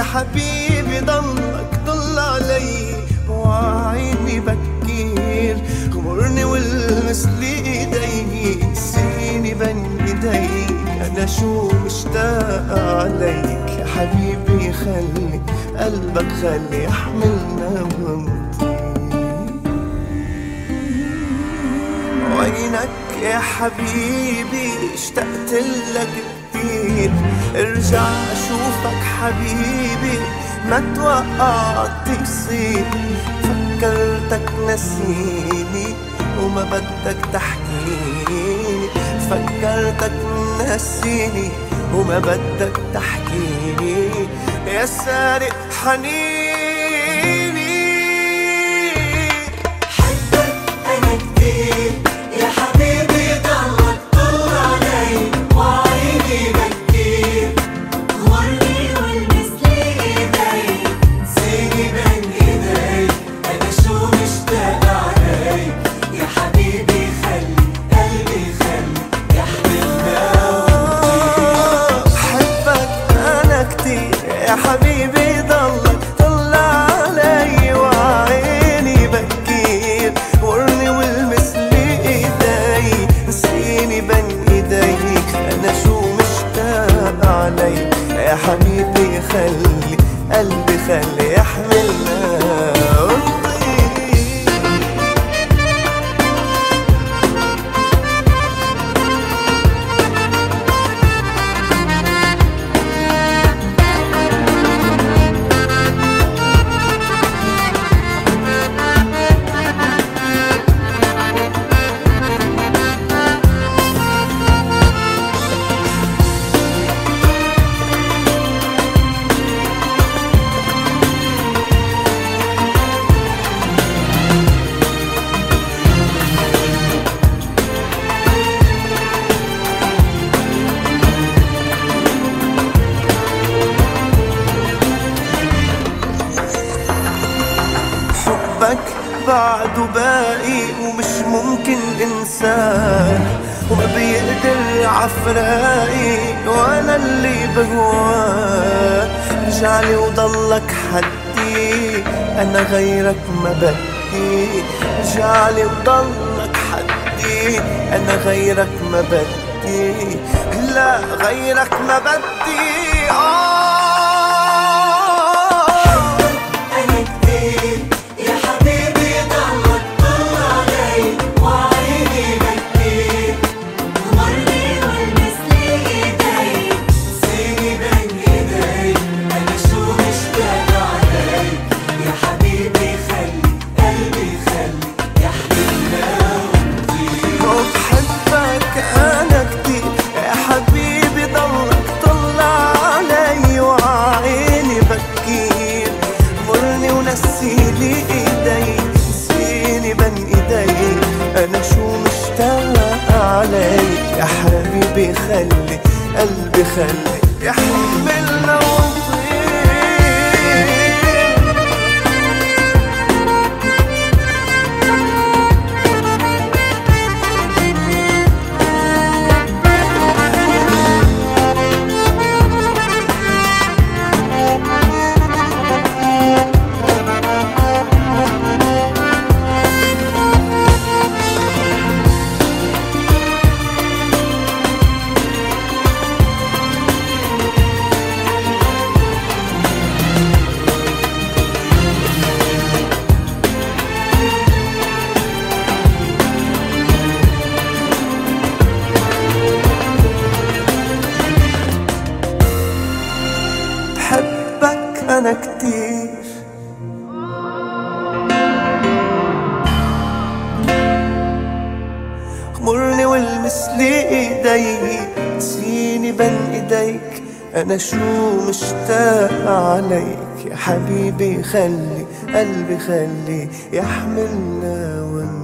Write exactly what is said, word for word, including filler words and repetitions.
حبيبي ضلك طل علي وعيني بكير، غمرني والمس لي ايديك، نسيني بين ايديك، انا شو مشتاق عليك يا حبيبي، خلي قلبك خلي يحملنا ونطير. وينك يا حبيبي اشتقت لك كتير، ارجع اشوفك حبيبي ما توقعت تصير، فكرتك نسيني وما بدك تحكيني، فكرتك نسيني وما بدك تحكيني، يا سارق حنيني. حبك انا كتير يا حبيبي، ضلك طول علي وعيني بكير، غمرني والمس لي ايديك، نسيني بين ايديك، انا شو مشتاق عليك يا حبيبي، خلي قلبي خلي يحملنا ونطير. حبك انا كتير يا حبيبي، ضلك طل علي وعيني بكير، غمرني والمس لي ايديك، نسيني بين ايديك، انا شو مشتاق عليك يا حبيبي، خلي قلبي خلي يحملنا ونطير. حبك بعده باقي ومش ممكن انساه، وما بيقدر عفراقي وانا اللي بهواه، رجعلي وضلك حدي انا غيرك ما بدي، رجعلي وضلك حدي انا غيرك ما بدي، لا غيرك ما بدي. آه أنا كتير يا حبيبي، ضلك طول علي وعيني بكير، غمرني والمس لي ايديك، نسيني بين ايديك، انا شو مشتاق عليك يا حبيبي، خلي قلبي خلي يحملنا ونطير. وبحبك انا كتير يا حبيبي، ضلك طل علي وعيني بكير، مرني ونسيلي ايديك، نسيني بين ايديك، انا شو مشتاق عليك يا حبيبي، خلي قلبي خلي يحملنا ونطير. بحبك أنا كتير، غمرني والمس لي ايديك، نسيني بين ايديك، انا شو مشتاق عليك يا حبيبي، خلي قلبي خلي يحملنا ون